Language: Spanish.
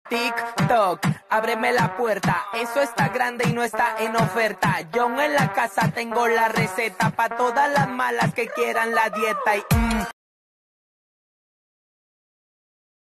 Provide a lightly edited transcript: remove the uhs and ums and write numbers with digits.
TikTok, ábreme la puerta, eso está grande y no está en oferta. Yo en la casa tengo la receta pa' todas las malas que quieran la dieta y